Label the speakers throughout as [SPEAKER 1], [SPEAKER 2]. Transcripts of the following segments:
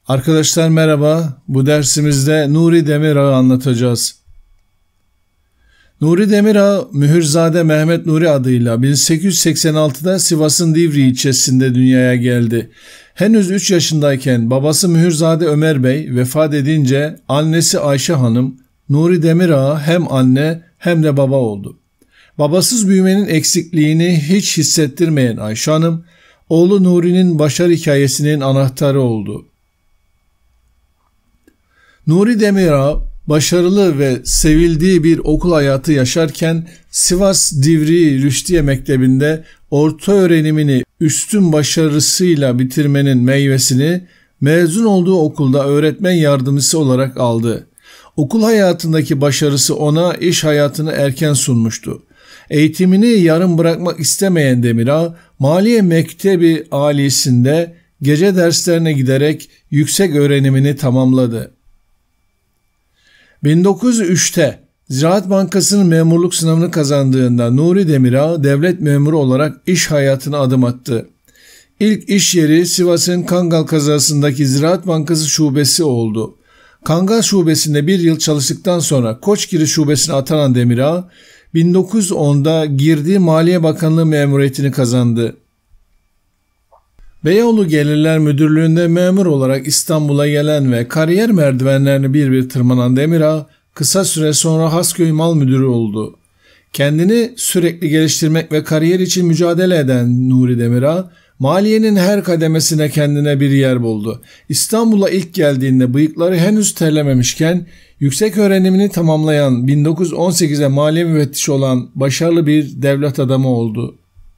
[SPEAKER 1] Arkadaşlar merhaba. Bu dersimizde Nuri Demirağ'ı anlatacağız. Nuri Demirağ, Mühürzade Mehmet Nuri adıyla 1886'da Sivas'ın Divriği ilçesinde dünyaya geldi. Henüz 3 yaşındayken babası Mühürzade Ömer Bey vefat edince annesi Ayşe Hanım, Nuri Demirağ'a hem anne hem de baba oldu. Babasız büyümenin eksikliğini hiç hissettirmeyen Ayşe Hanım, oğlu Nuri'nin başarı hikayesinin anahtarı oldu. Nuri Demirağ başarılı ve sevildiği bir okul hayatı yaşarken Sivas Divriği Rüştiye Mektebi'nde orta öğrenimini üstün başarısıyla bitirmenin meyvesini mezun olduğu okulda öğretmen yardımcısı olarak aldı. Okul hayatındaki başarısı ona iş hayatını erken sunmuştu. Eğitimini yarım bırakmak istemeyen Demirağ, Maliye Mektebi Alisi'nde gece derslerine giderek yüksek öğrenimini tamamladı. 1903'te Ziraat Bankası'nın memurluk sınavını kazandığında Nuri Demirağ devlet memuru olarak iş hayatına adım attı. İlk iş yeri Sivas'ın Kangal kazasındaki Ziraat Bankası şubesi oldu. Kangal şubesinde bir yıl çalıştıktan sonra Koçgiri şubesine atanan Demirağ, 1910'da girdiği Maliye Bakanlığı memuriyetini kazandı. Beyoğlu Gelirler Müdürlüğü'nde memur olarak İstanbul'a gelen ve kariyer merdivenlerini bir bir tırmanan Demirağ, kısa süre sonra Hasköy Mal Müdürü oldu. Kendini sürekli geliştirmek ve kariyer için mücadele eden Nuri Demirağ, maliyenin her kademesine kendine bir yer buldu. İstanbul'a ilk geldiğinde bıyıkları henüz terlememişken, yüksek öğrenimini tamamlayan 1918'e maliye müfettişi olan başarılı bir devlet adamı oldu.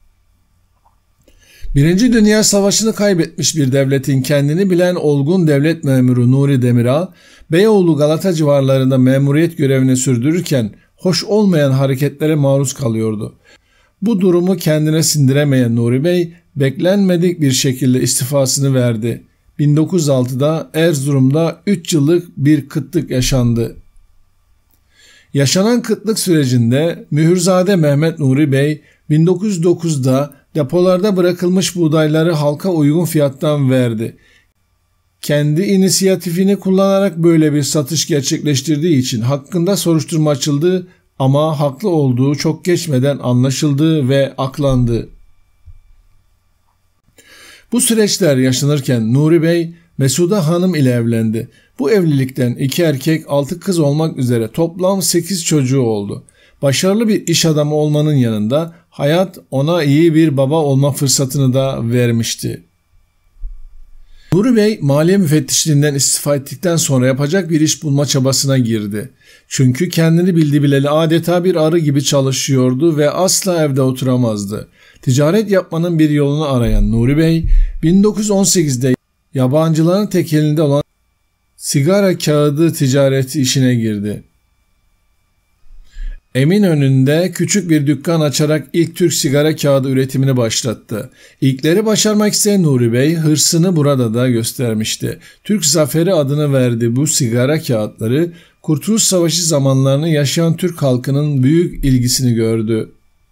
[SPEAKER 1] Birinci Dünya Savaşı'nı kaybetmiş bir devletin kendini bilen olgun devlet memuru Nuri Demirağ, Beyoğlu Galata civarlarında memuriyet görevini sürdürürken hoş olmayan hareketlere maruz kalıyordu. Bu durumu kendine sindiremeyen Nuri Bey, beklenmedik bir şekilde istifasını verdi. 1906'da Erzurum'da 3 yıllık bir kıtlık yaşandı. Yaşanan kıtlık sürecinde Mühürzade Mehmet Nuri Bey, 1909'da depolarda bırakılmış buğdayları halka uygun fiyattan verdi. Kendi inisiyatifini kullanarak böyle bir satış gerçekleştirdiği için hakkında soruşturma açıldı ama haklı olduğu çok geçmeden anlaşıldı ve aklandı. Bu süreçler yaşanırken Nuri Bey Mesude Hanım ile evlendi. Bu evlilikten 2 erkek 6 kız olmak üzere toplam 8 çocuğu oldu. Başarılı bir iş adamı olmanın yanında hayat ona iyi bir baba olma fırsatını da vermişti. Nuri Bey maliye müfettişliğinden istifa ettikten sonra yapacak bir iş bulma çabasına girdi. Çünkü kendini bildi bileli adeta bir arı gibi çalışıyordu ve asla evde oturamazdı. Ticaret yapmanın bir yolunu arayan Nuri Bey, 1918'de yabancıların tekelinde olan sigara kağıdı ticareti işine girdi. Eminönü'nde küçük bir dükkan açarak ilk Türk sigara kağıdı üretimini başlattı. İlkleri başarmak isteyen Nuri Bey hırsını burada da göstermişti. Türk Zaferi adını verdi bu sigara kağıtları, Kurtuluş Savaşı zamanlarını yaşayan Türk halkının büyük ilgisini gördü.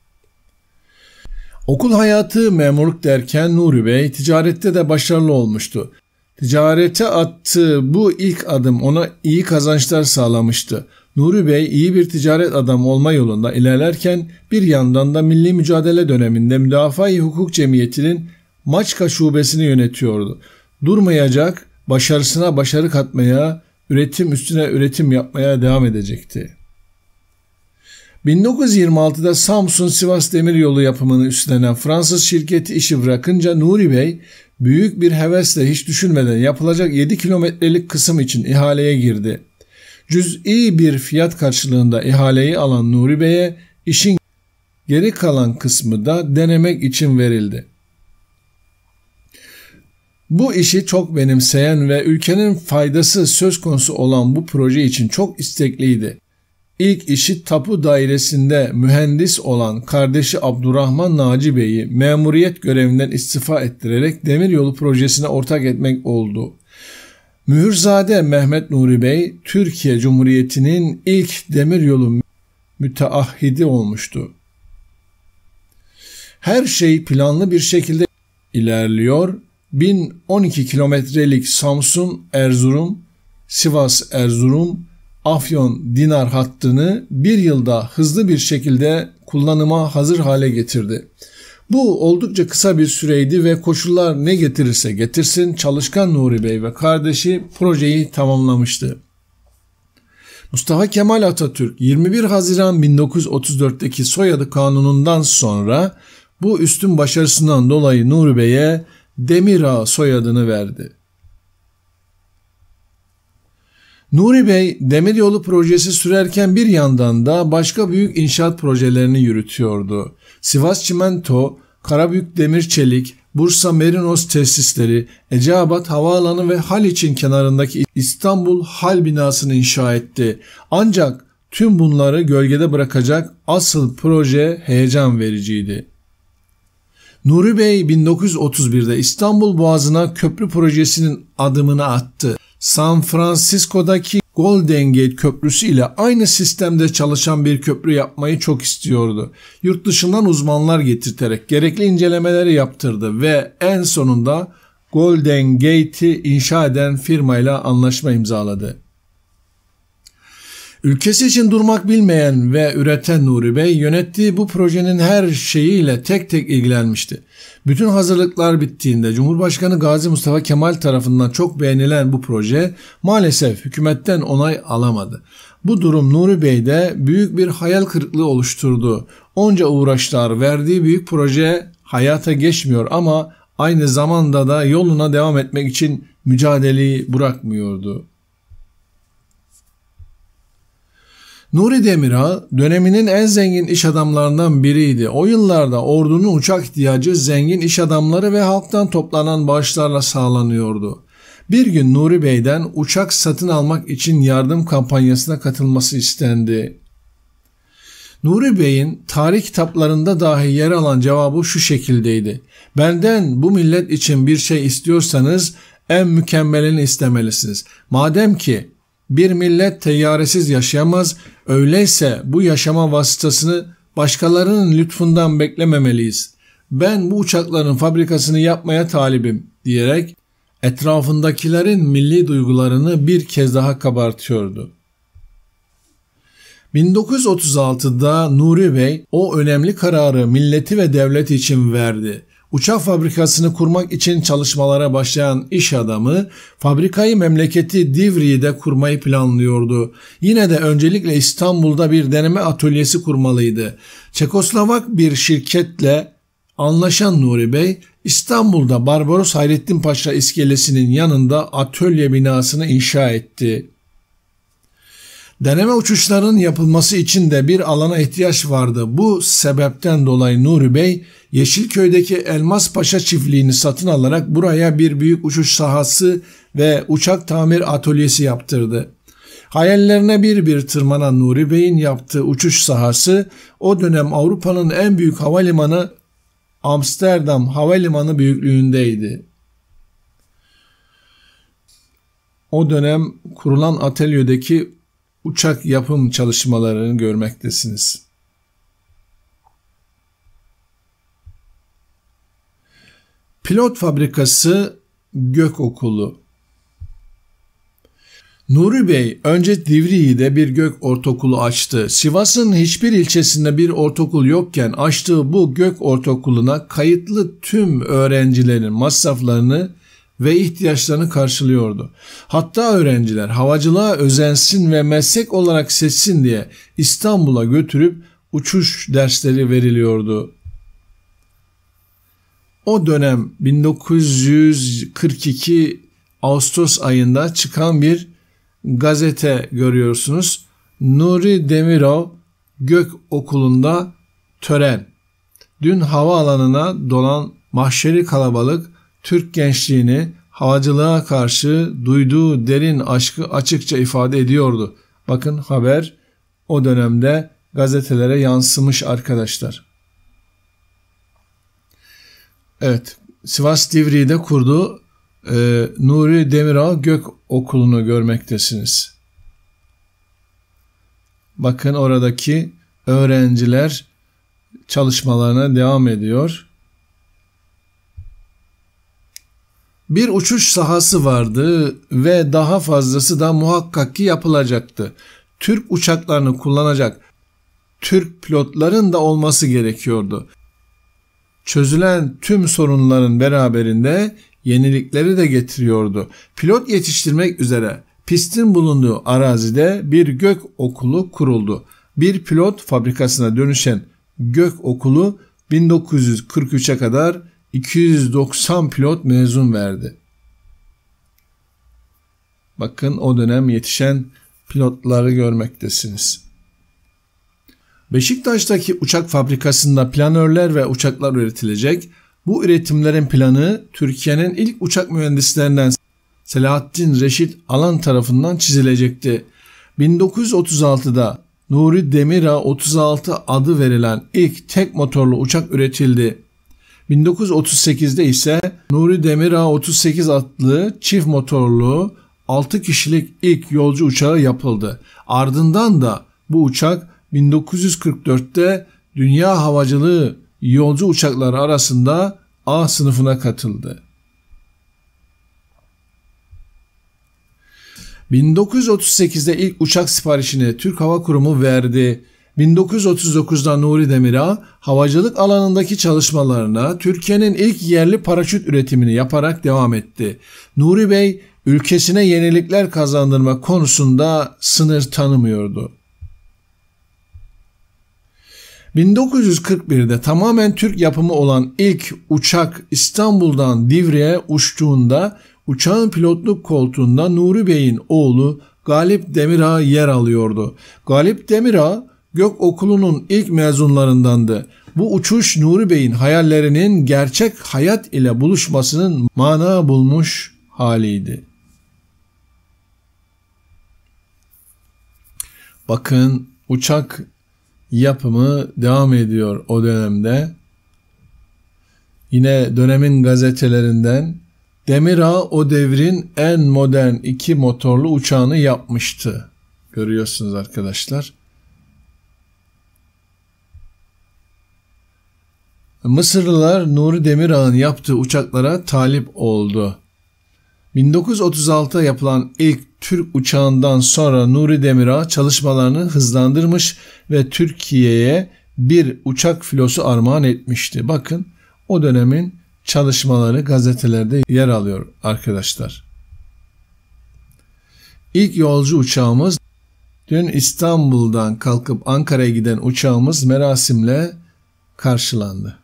[SPEAKER 1] Okul hayatı memurluk derken Nuri Bey ticarette de başarılı olmuştu. Ticarete attığı bu ilk adım ona iyi kazançlar sağlamıştı. Nuri Bey iyi bir ticaret adamı olma yolunda ilerlerken bir yandan da milli mücadele döneminde Müdafaa-i Hukuk Cemiyeti'nin Maçka şubesini yönetiyordu. Durmayacak, başarısına başarı katmaya, üretim üstüne üretim yapmaya devam edecekti. 1926'da Samsun-Sivas Demiryolu yapımını üstlenen Fransız şirketi işi bırakınca Nuri Bey büyük bir hevesle hiç düşünmeden yapılacak 7 kilometrelik kısım için ihaleye girdi. Cüz'i bir fiyat karşılığında ihaleyi alan Nuri Bey'e işin geri kalan kısmı da denemek için verildi. Bu işi çok benimseyen ve ülkenin faydası söz konusu olan bu proje için çok istekliydi. İlk işi tapu dairesinde mühendis olan kardeşi Abdurrahman Naci Bey'i memuriyet görevinden istifa ettirerek demiryolu projesine ortak etmek oldu. Mühürzade Mehmet Nuri Bey, Türkiye Cumhuriyeti'nin ilk demiryolu müteahhidi olmuştu. Her şey planlı bir şekilde ilerliyor 1012 kilometrelik Samsun-Erzurum, Sivas-Erzurum, Afyon-Dinar hattını bir yılda hızlı bir şekilde kullanıma hazır hale getirdi. Bu oldukça kısa bir süreydi ve koşullar ne getirirse getirsin çalışkan Nuri Bey ve kardeşi projeyi tamamlamıştı. Mustafa Kemal Atatürk 21 Haziran 1934'teki soyadı kanunundan sonra bu üstün başarısından dolayı Nuri Bey'e Demirağa soyadını verdi. Nuri Bey demiryolu projesi sürerken bir yandan da başka büyük inşaat projelerini yürütüyordu. Sivas Çimento, Karabük Demir Çelik, Bursa Merinos tesisleri, Eceabat Havaalanı ve Haliç'in kenarındaki İstanbul Hal binasını inşa etti. Ancak tüm bunları gölgede bırakacak asıl proje heyecan vericiydi. Nuri Bey 1931'de İstanbul Boğazı'na köprü projesinin adımını attı. San Francisco'daki Golden Gate Köprüsü ile aynı sistemde çalışan bir köprü yapmayı çok istiyordu. Yurt dışından uzmanlar getirterek gerekli incelemeleri yaptırdı ve en sonunda Golden Gate'i inşa eden firmayla anlaşma imzaladı. Ülkesi için durmak bilmeyen ve üreten Nuri Bey yönettiği bu projenin her şeyiyle tek tek ilgilenmişti. Bütün hazırlıklar bittiğinde Cumhurbaşkanı Gazi Mustafa Kemal tarafından çok beğenilen bu proje maalesef hükümetten onay alamadı. Bu durum Nuri Bey'de büyük bir hayal kırıklığı oluşturdu. Onca uğraşlar verdiği büyük proje hayata geçmiyor ama aynı zamanda da yoluna devam etmek için mücadeleyi bırakmıyordu. Nuri Demirağ döneminin en zengin iş adamlarından biriydi. O yıllarda ordunun uçak ihtiyacı zengin iş adamları ve halktan toplanan bağışlarla sağlanıyordu. Bir gün Nuri Bey'den uçak satın almak için yardım kampanyasına katılması istendi. Nuri Bey'in tarih kitaplarında dahi yer alan cevabı şu şekildeydi: "Benden bu millet için bir şey istiyorsanız en mükemmelini istemelisiniz. Madem ki bir millet teyyaresiz yaşayamaz, öyleyse bu yaşama vasıtasını başkalarının lütfundan beklememeliyiz. Ben bu uçakların fabrikasını yapmaya talibim," diyerek etrafındakilerin milli duygularını bir kez daha kabartıyordu. 1936'da Nuri Bey o önemli kararı milleti ve devleti için verdi. Uçak fabrikasını kurmak için çalışmalara başlayan iş adamı fabrikayı memleketi Divriği'de kurmayı planlıyordu. Yine de öncelikle İstanbul'da bir deneme atölyesi kurmalıydı. Çekoslovak bir şirketle anlaşan Nuri Bey İstanbul'da Barbaros Hayrettin Paşa iskelesinin yanında atölye binasını inşa etti. Deneme uçuşlarının yapılması için de bir alana ihtiyaç vardı. Bu sebepten dolayı Nuri Bey Yeşilköy'deki Elmas Paşa çiftliğini satın alarak buraya bir büyük uçuş sahası ve uçak tamir atölyesi yaptırdı. Hayallerine bir tırmanan Nuri Bey'in yaptığı uçuş sahası o dönem Avrupa'nın en büyük havalimanı Amsterdam Havalimanı büyüklüğündeydi. O dönem kurulan atölyedeki uçak yapım çalışmalarını görmektesiniz. Pilot Fabrikası Gökokulu. Nuri Bey önce Divriği'de bir gök ortaokulu açtı. Sivas'ın hiçbir ilçesinde bir ortaokul yokken açtığı bu gök ortaokuluna kayıtlı tüm öğrencilerin masraflarını ve ihtiyaçlarını karşılıyordu. Hatta öğrenciler havacılığa özensin ve meslek olarak seçsin diye İstanbul'a götürüp uçuş dersleri veriliyordu. O dönem 1942 Ağustos ayında çıkan bir gazete görüyorsunuz. Nuri Demirağ Gök Okulu'nda tören. Dün havaalanına dolan mahşeri kalabalık Türk gençliğini havacılığa karşı duyduğu derin aşkı açıkça ifade ediyordu. Bakın haber o dönemde gazetelere yansımış arkadaşlar. Evet, Sivas Divriği'de kurduğu Nuri Demirağ Gök Okulu'nu görmektesiniz. Bakın oradaki öğrenciler çalışmalarına devam ediyor. Bir uçuş sahası vardı ve daha fazlası da muhakkak ki yapılacaktı. Türk uçaklarını kullanacak Türk pilotların da olması gerekiyordu. Çözülen tüm sorunların beraberinde yenilikleri de getiriyordu. Pilot yetiştirmek üzere pistin bulunduğu arazide bir gök okulu kuruldu. Bir pilot fabrikasına dönüşen gök okulu 1943'e kadar 290 pilot mezun verdi. Bakın o dönem yetişen pilotları görmektesiniz. Beşiktaş'taki uçak fabrikasında planörler ve uçaklar üretilecek. Bu üretimlerin planı Türkiye'nin ilk uçak mühendislerinden Selahattin Reşit Alan tarafından çizilecekti. 1936'da Nuri Demirağ 36 adı verilen ilk tek motorlu uçak üretildi. 1938'de ise Nuri Demirağ 38 adlı çift motorlu 6 kişilik ilk yolcu uçağı yapıldı. Ardından da bu uçak 1944'te dünya havacılığı yolcu uçakları arasında A sınıfına katıldı. 1938'de ilk uçak siparişini Türk Hava Kurumu verdi. 1939'da Nuri Demirağ havacılık alanındaki çalışmalarına Türkiye'nin ilk yerli paraşüt üretimini yaparak devam etti. Nuri Bey ülkesine yenilikler kazandırma konusunda sınır tanımıyordu. 1941'de tamamen Türk yapımı olan ilk uçak İstanbul'dan Divriğe uçtuğunda uçağın pilotluk koltuğunda Nuri Bey'in oğlu Galip Demirağ yer alıyordu. Galip Demirağ Gök Okulu'nun ilk mezunlarındandı. Bu uçuş Nuri Bey'in hayallerinin gerçek hayat ile buluşmasının mana bulmuş haliydi. Bakın uçak yapımı devam ediyor o dönemde. Yine dönemin gazetelerinden Demirağ o devrin en modern 2 motorlu uçağını yapmıştı. Görüyorsunuz arkadaşlar. Mısırlılar Nuri Demirağ'ın yaptığı uçaklara talip oldu. 1936'da yapılan ilk Türk uçağından sonra Nuri Demirağ çalışmalarını hızlandırmış ve Türkiye'ye bir uçak filosu armağan etmişti. Bakın o dönemin çalışmaları gazetelerde yer alıyor arkadaşlar. İlk yolcu uçağımız dün İstanbul'dan kalkıp Ankara'ya giden uçağımız merasimle karşılandı.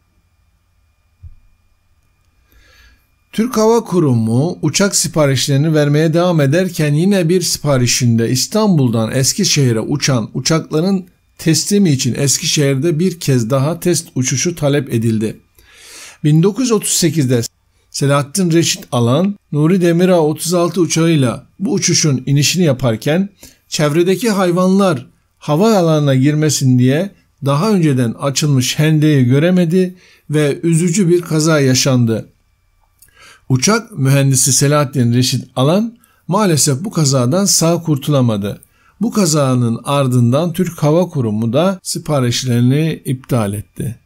[SPEAKER 1] Türk Hava Kurumu uçak siparişlerini vermeye devam ederken yine bir siparişinde İstanbul'dan Eskişehir'e uçan uçakların teslimi için Eskişehir'de bir kez daha test uçuşu talep edildi. 1938'de Selahattin Reşit Alan, Nuri Demirağ 36 uçağıyla bu uçuşun inişini yaparken çevredeki hayvanlar hava alanına girmesin diye daha önceden açılmış hendeyi göremedi ve üzücü bir kaza yaşandı. Uçak mühendisi Selahattin Reşit Alan maalesef bu kazadan sağ kurtulamadı. Bu kazanın ardından Türk Hava Kurumu da siparişlerini iptal etti.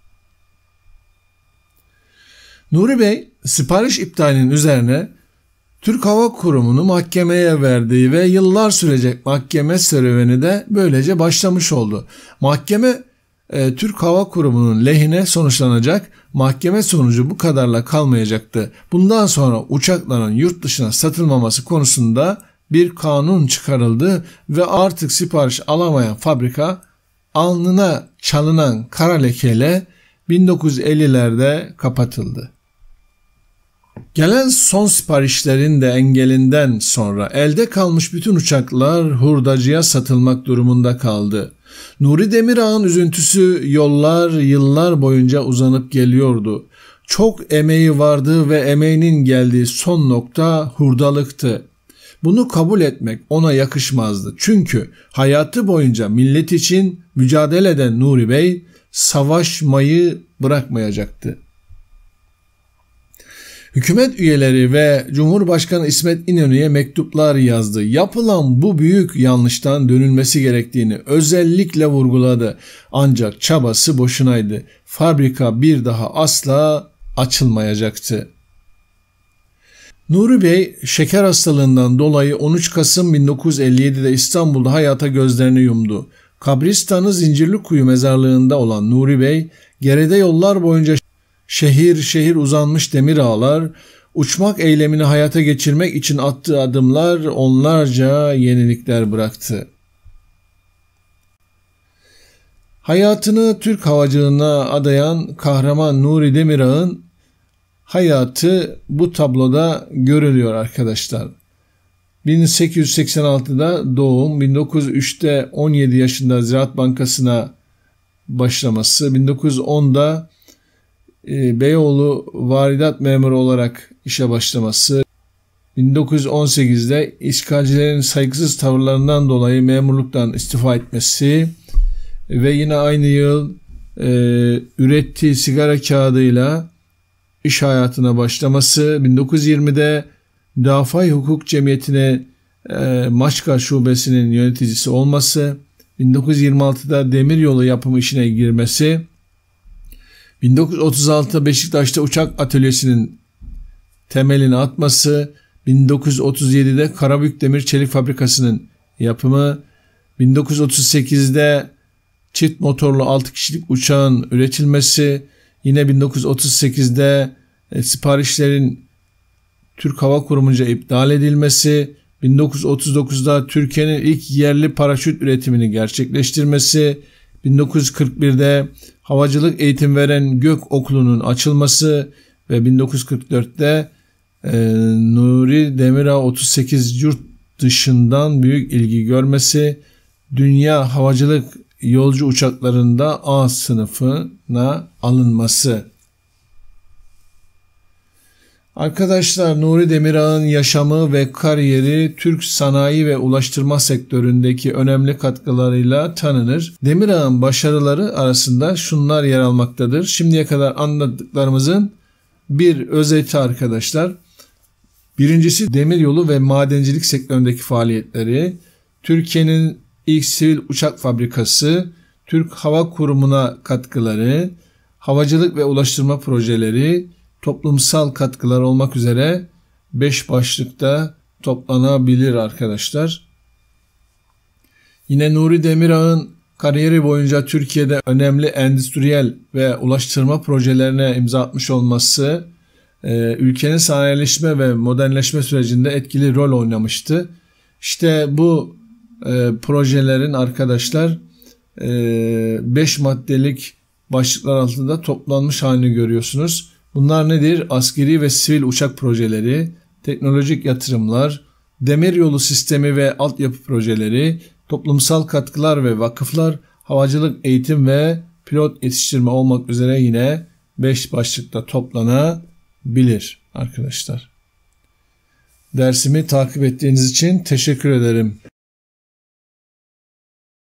[SPEAKER 1] Nuri Bey sipariş iptalinin üzerine Türk Hava Kurumu'nu mahkemeye verdiği ve yıllar sürecek mahkeme serüveni de böylece başlamış oldu. Mahkeme Türk Hava Kurumu'nun lehine sonuçlanacak. Mahkeme sonucu bu kadarla kalmayacaktı. Bundan sonra uçakların yurt dışına satılmaması konusunda bir kanun çıkarıldı ve artık sipariş alamayan fabrika alnına çalınan kara lekeyle 1950'lerde kapatıldı. Gelen son siparişlerin de engelinden sonra elde kalmış bütün uçaklar hurdacıya satılmak durumunda kaldı. Nuri Demirağ'ın üzüntüsü yıllar boyunca uzanıp geliyordu. Çok emeği vardı ve emeğinin geldiği son nokta hurdalıktı. Bunu kabul etmek ona yakışmazdı. Çünkü hayatı boyunca millet için mücadele eden Nuri Bey savaşmayı bırakmayacaktı. Hükümet üyeleri ve Cumhurbaşkanı İsmet İnönü'ye mektuplar yazdı. Yapılan bu büyük yanlıştan dönülmesi gerektiğini özellikle vurguladı. Ancak çabası boşunaydı. Fabrika bir daha asla açılmayacaktı. Nuri Bey şeker hastalığından dolayı 13 Kasım 1957'de İstanbul'da hayata gözlerini yumdu. Kabristanı Zincirlikuyu mezarlığında olan Nuri Bey, geride yollar boyunca şehir şehir uzanmış demir ağlar, uçmak eylemini hayata geçirmek için attığı adımlar onlarca yenilikler bıraktı. Hayatını Türk havacılığına adayan kahraman Nuri Demirağ'ın hayatı bu tabloda görülüyor arkadaşlar. 1886'da doğum, 1903'te 17 yaşında Ziraat Bankası'na başlaması, 1910'da Beyoğlu varidat memuru olarak işe başlaması, 1918'de işgalcilerin saygısız tavırlarından dolayı memurluktan istifa etmesi ve yine aynı yıl ürettiği sigara kağıdıyla iş hayatına başlaması, 1920'de Dafai Hukuk Cemiyeti'ne Maçka Şubesi'nin yöneticisi olması, 1926'da demiryolu yapımı işine girmesi, 1936'da Beşiktaş'ta uçak atölyesinin temelini atması, 1937'de Karabük Demir Çelik Fabrikası'nın yapımı, 1938'de çift motorlu 6 kişilik uçağın üretilmesi, yine 1938'de siparişlerin Türk Hava Kurumu'nca iptal edilmesi, 1939'da Türkiye'nin ilk yerli paraşüt üretimini gerçekleştirmesi, 1941'de havacılık eğitim veren Gök Okulu'nun açılması ve 1944'te Nuri Demirağ 38 yurt dışından büyük ilgi görmesi, dünya havacılık yolcu uçaklarında A sınıfına alınması. Arkadaşlar, Nuri Demirağ'ın yaşamı ve kariyeri Türk sanayi ve ulaştırma sektöründeki önemli katkılarıyla tanınır. Demirağ'ın başarıları arasında şunlar yer almaktadır. Şimdiye kadar anlattıklarımızın bir özeti arkadaşlar. Birincisi demiryolu ve madencilik sektöründeki faaliyetleri, Türkiye'nin ilk sivil uçak fabrikası, Türk Hava Kurumu'na katkıları, havacılık ve ulaştırma projeleri, toplumsal katkılar olmak üzere 5 başlıkta toplanabilir arkadaşlar. Yine Nuri Demirağ'ın kariyeri boyunca Türkiye'de önemli endüstriyel ve ulaştırma projelerine imza atmış olması, ülkenin sanayileşme ve modernleşme sürecinde etkili rol oynamıştı. İşte bu projelerin arkadaşlar 5 maddelik başlıklar altında toplanmış halini görüyorsunuz. Bunlar nedir? Askeri ve sivil uçak projeleri, teknolojik yatırımlar, demiryolu sistemi ve altyapı projeleri, toplumsal katkılar ve vakıflar, havacılık eğitim ve pilot yetiştirme olmak üzere yine 5 başlıkta toplanabilir arkadaşlar. Dersimi takip ettiğiniz için teşekkür ederim.